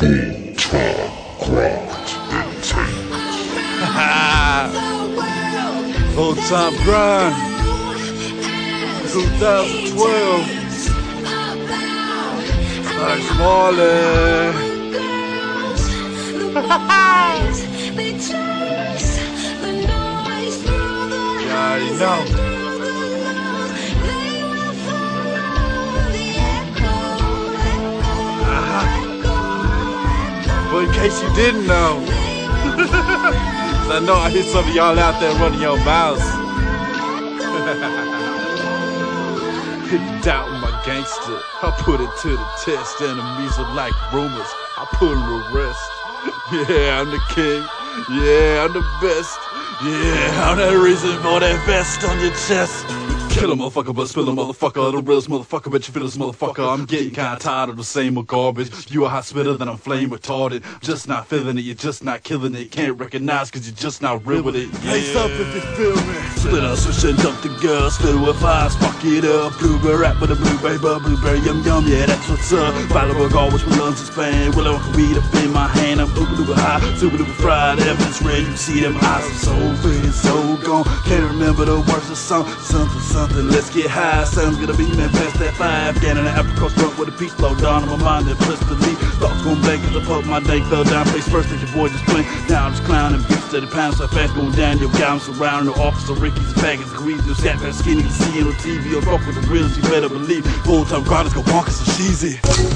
Full-time grind entertainment. Full-time grind. 2012. Nice Marley. You already know. But in case you didn't know, I know I hear some of y'all out there running your mouths. If you doubt my gangster, I'll put it to the test. Enemies are like rumors, I put them to rest. Yeah, I'm the king. Yeah, I'm the best. Yeah, I'm that reason for that vest on your chest. Kill a motherfucker, but spill a motherfucker. The realest motherfucker, bet you feel this motherfucker. I'm getting kinda tired of the same old garbage. You a hot spitter, then I'm flame retarded. Just not feeling it, you're just not killing it. Can't recognize cause you're just not real with it. Yeah. Hey, up if you feel me. Split up, switch and dump the girls. Fill with fire, spark it up. Blueberry rap with a blueberry bub, blueberry yum yum, yeah, that's what's up. Follow a guard, which my lungs expand. Willow and weed up in my hand. I'm ooga high, super duper fried. Evidence red, you see them eyes. I'm so free and so gone. Can't remember the words of the song. Something, let's get high. Sounds gonna be man past that 5. Down in the apricot front with a peach flow down on my mind and press delete. Thoughts going blank cause I put my day fell down. Face first, think your boy just playing. Now I'm just clowning, beats steady pounds so fast going down. Your guy I'm surrounding, no officer, Ricky's and faggots, grease, no scat back skinny, you see it on TV. Or fuck with the reals, you better believe. Full-time grinders go bonkers so cheesy.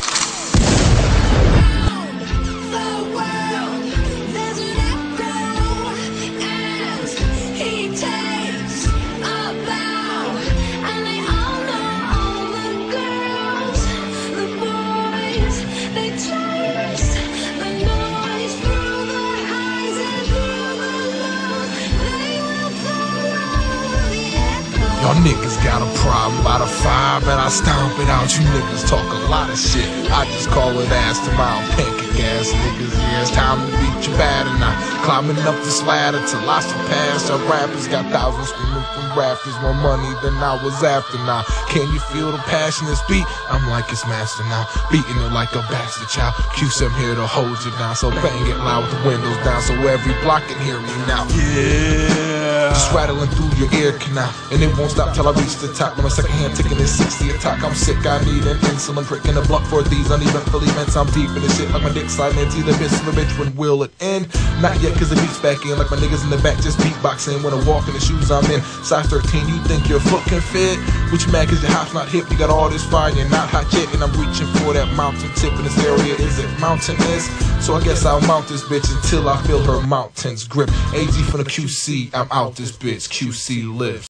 Y'all niggas got a problem by the fire, but I stomp it out. You niggas talk a lot of shit, I just call it ass to mouth. Pancake ass niggas, yeah, it's time to beat you bad. And I'm climbing up this ladder till I surpass. Our rappers got thousands screaming from rafters, more money than I was after now. Can you feel the passion this beat? I'm like it's master now, beating it like a bastard child. Q7 here to hold you down, so bang it loud with the windows down so every block can hear me now. Yeah. Just rattling through your ear canal, and it won't stop till I reach the top. When my second hand taking this 60 attack, I'm sick, I need an insulin prick and a blunt for these uneventful events. I'm deep in this shit like my dick sliding into the bitch of a bitch. When will it end? Not yet cause the beat's back in, like my niggas in the back just beatboxing. When I walk in the shoes I'm in, size 13, you think your foot can fit? What you mad cause your hop's not hip? You got all this fire, you're not hot yet, and I'm reaching for that mountain tip in this area. Is it mountainous? So I guess I'll mount this bitch until I feel her mountains grip. AG from the QC, I'm out this bitch, QC lives.